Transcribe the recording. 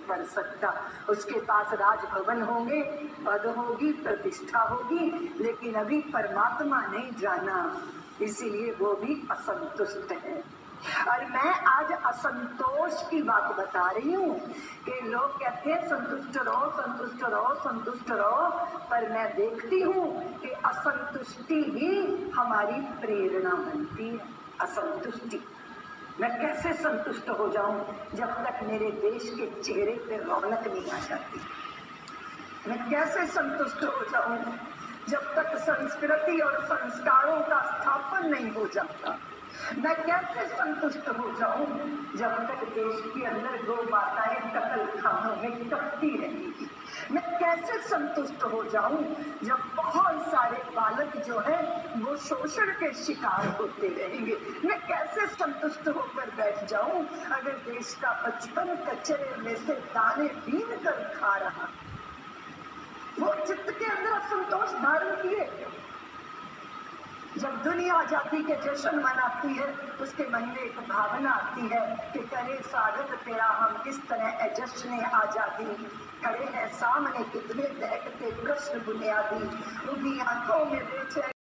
कर सकता। उसके पास राजभवन होंगे, पद होगी, प्रतिष्ठा होगी, लेकिन अभी परमात्मा नहीं जाना, इसीलिए वो भी असंतुष्ट है। और मैं आज असंतोष की बात बता रही हूँ कि लोग कहते हैं संतुष्ट रहो, संतुष्ट रहो, संतुष्ट रहो, पर मैं देखती हूँ कि असंतुष्टि ही हमारी प्रेरणा बनती है। असंतुष्टि, मैं कैसे संतुष्ट हो जाऊं जब तक मेरे देश के चेहरे पे रौनक नहीं आ जाती। मैं कैसे संतुष्ट हो जाऊं जब तक संस्कृति और संस्कारों का स्थापन नहीं हो जाता। मैं कैसे संतुष्ट हो जाऊं जब तक देश के अंदर गौ माताएं कत्ल खानों में कटती रहेंगी। मैं कैसे संतुष्ट हो जाऊं जब बहुत सारे बालक जो है वो शोषण के शिकार होते रहेंगे। मैं कैसे संतुष्ट होकर बैठ जाऊं अगर देश का बचपन कचरे में से दाने बीन कर खा रहा। वो चित्त के अंदर असंतोष धारण किए। जब दुनिया आजादी के जश्न मनाती है, उसके मन में एक भावना आती है कि करे स्वागत तेरा हम किस तरह जश्न आजादी, खड़े हैं सामने कितने दहकते प्रश्न बुनियादी, उनकी आंखों में बेचैनी